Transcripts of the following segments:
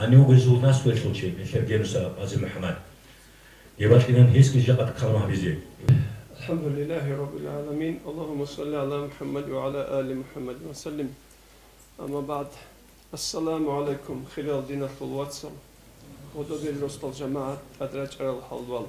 أني وجزء ناس ويشول شيء من شبيه نسا عزيز محمد يبقى كنا نحس كجاء كلامه بيزي. الحمد لله رب العالمين اللهم صل على محمد وعلى آل محمد وسلم. أما بعد السلام عليكم خلال دينا في الواتساب ودود الرسل الجماعة أدرج على الحلوال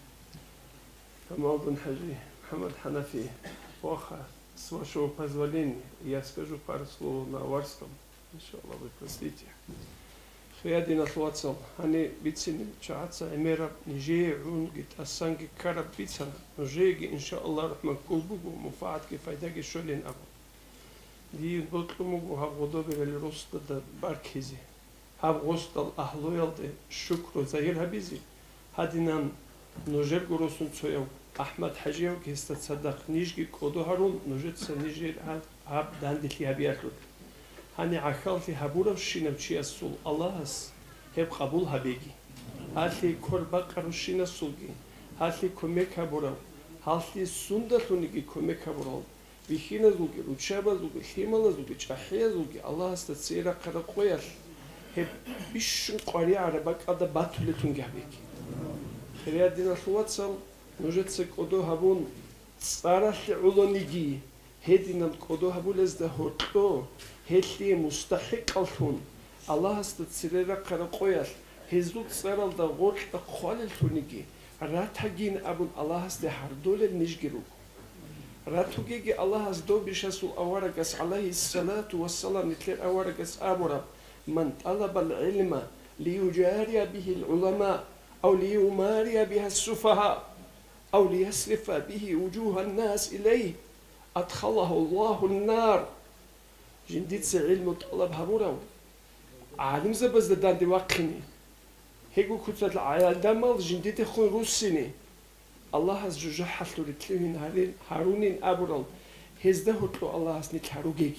كمال بن حجي محمد حنفي وخا سواشو позволение я скажу пару слов на варском иншаллах вы простите. خيادنا الواتساب هني بيتسن شعاتsa اميرا نجيعون جت اسانجي كارب بيتسن نجيجي ان شاء الله رحمن كلبو مفاعد كفايداجي شولين ابو دي بطلمو ها غدو بالرست د باركيزي ها غست الاهلويل دي شكر زهير هبيزي هادينان نجر غروسون تسويو احمد حجيو كيست صدق نيجي كودو هارون نجت سنيجير ها داندلي هبياتو هني عخالتي هبورو شينم چي اسول اللهس هب قبول هبيگي هالي كوربا قروشينا سولگي هالي كوميك هبورو هالي سوندتونيگي كوميك هبورو بيخينا زولگي روچابا زولگي خيمالا زولگي چاحيا زولگي اللهس تسيرا قرقوير هب بيشن قاري عربا قادا باتولتونگي هبيگي خيريا دينا الواتساب نوجت كودو هبون صارح علونيگي هدينا كودو هبولز ده هورتو هتلي مستحق الفون الله استتسيرا قرقوير هزوت صارل ده غوت خالل تونيجي راتجين ابو الله است هردول نيجيرو راتوجي الله است دو بيشسو اورغس عليه الصلاه والسلام نتل اورغس ابورا من طلب العلم ليجاري به العلماء او ليماري بها السفهاء او ليصرف به وجوه الناس اليه ادخله الله النار جنديت علم طلب هبورا عالم زبز داندي واقني هيجو كنت العالم جنديت خون روسيني الله عز وجل حفلو لتلوين هارونين أبورال هزده هتلو الله عز نتحروجي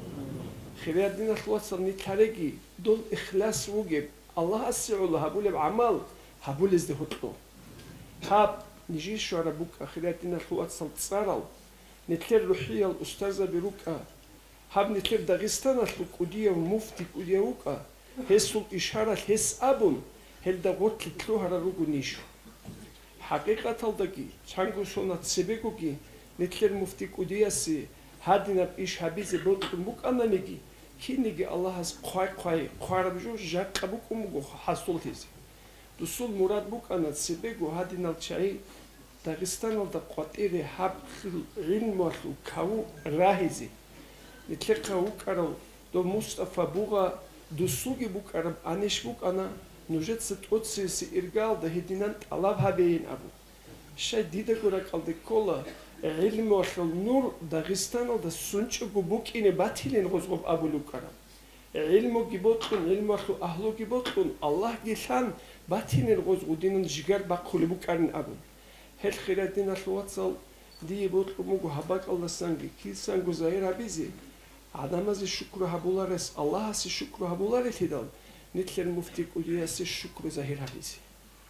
خير دين الوصل نتحرجي دول إخلاص وجب الله عز وجل هبول بعمل هبول هزده هتلو هاب نجي شو ربك خير دين الوصل تصارل نتلر روحية الأستاذة بروكا هاب نتلر داغستان الكودية ومفتي كودية وكا هسول إشارة هس أبون هل دغوت لتلو هرروجو نيشو حقيقة تلدقي شانغو سونات سبيكوكي نتلر مفتي كودياسي هادينا بإيش هبيزي بوتك مك أنا نيجي كي نيجي الله هز قاي ربجو جاك أبوكو مجو حصول تيزي دسول مراد بوك أنا سبيكو هادينا الشيء داغستان الدقواتيري حب علم وخلو كاو راهزي نتلر كاو كارو دو مصطفى بوغا دسوغي بوك أرب أنيش بوك أنا نوجد ستوتسي سي إرجال ده هدينان طلب هبين أبو شيء ديدا كورا كالدي كولا علم وخل نور داغستان ده سونچ بوك إني باتيلين غزغب أبو لوكارا علم جبوتكن علم وخل أهلو جبوتكن الله جيشان باتيلين غزغب دينان جيجار باقول بوكارن أبو هل خيراتنا الواتسال دي بوتكم مجو هباك الله سانجي كي سانجو زاير هبيزي عدم از الشكر هبولارس الله از الشكر هبولارس هدال نتلر مفتي كودياس الشكر زاهر هبيزي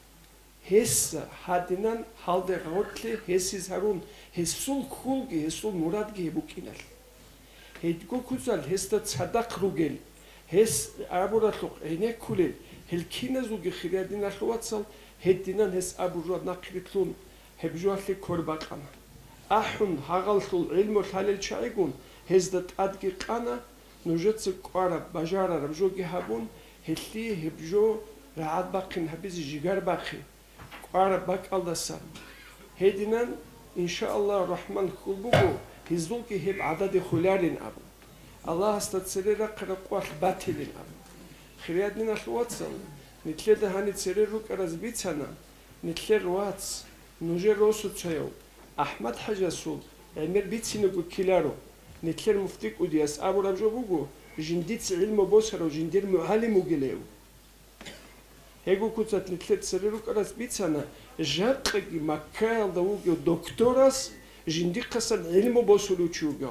هس هادنان حال ده غوتلي هسيز هارون هسول خولگي هسول مرادگي بوكينال هيدگو كوزال هستا صدق روگل هس ابوراتلو اينه كولل هلكينا زوگي خيرادينا خواتسال هدينان هس ابورات ناقريتلون هبجواتلي كورباقان احون هاغالتل علم الحلال شايگون هزدت ادگي قانا نوجت قارا بجارا ربجوگي هابون هتلي هبجو رعاد باقين هبيزي جيجار باقي قارا باق الدسان هدينان ان شاء الله الرحمن كلبوغو هزولكي هب عدد خلارين ابو الله استتسريرا قرقوات باتلين ابو خريادنا الواتسل نتلد هاني تسريرو قرزبيتسانا نتلر واتس نوجر روسو تسيو احمد حجاسول امير بيتسينو كيلارو نتلر مفتيك ودياس ابو ربجو بوغو جنديت علم بوسرو جندير معلم وجليو هيجو كنت نتلت سريرو كراس بيتسانا جاقي مكال دوغو دكتوراس جندي قسن علم بوسرو تشوغو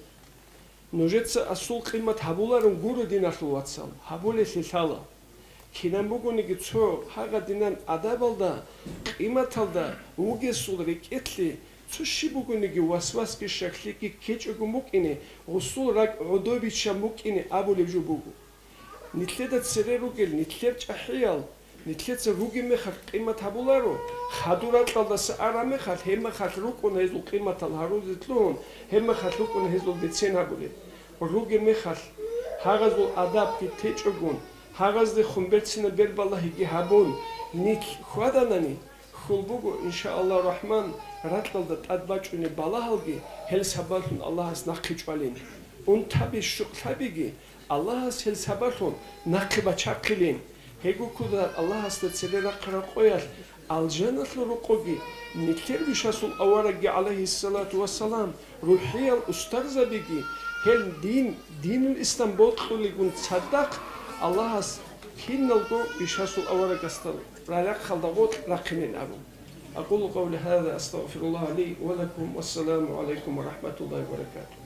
نوجت اصول قيمه هبولارن غورو دينا الواتساب هبول سيسالا كينان بوغو نيغتسو هاغا دينان ادابالدا قيمتالدا وغيسول ريكيتلي تشي بوغونيجي واسواسكي شكليكي كيچوغو موكيني غسول راك عدوبي شاموكيني ابو لبجو بوغو ნიტლედა ცერერუგელ ნიტლერ ჭაჰიალ ნიტლეცა რუგი მეხარ ყიმათ აბულარო ხადურატალდას არამეხარ ჰემახარ რუკუნ ეზულ ყიმათალ ჰარუზიტლუნ ჰემახარ რუკუნ ეზულ დეცენაგული რუგი მეხარ ჰაღაზულ ადაბკი თეჭოგუნ ჰაღაზდე ხუმბერცინა ბერბალაჰი გიჰაბუნ ნიტ ხვადანანი ხულბუგო ინშაალლა რაჰმან რატალდა ტადბაჭუნე ბალაჰალგი ჰელსაბალუნ ალლაჰას ნახიჭვალინ უნთაბი შუყთაბიგი ალლაჰას ჰელსაბალუნ ნახიბა ჩაყილინ ჰეგუქუდა ალლაჰას და ცერერაყრა ყოյალ ალჯანათლუ რუყოგი ნიტლერ ვიშასულ ავარაგი ალაიჰის სალათუ ვასალამ რუჰიალ უსტარზაბიგი ჰელ დინულ ისტანბულ ყულიგუნ ცადდақ ალლაჰას ჰინნალგო ვიშასულ ავარაგასტალ رأيك خلدغوت رقمين أبو أقول قولي هذا أستغفر الله لي ولكم والسلام عليكم ورحمة الله وبركاته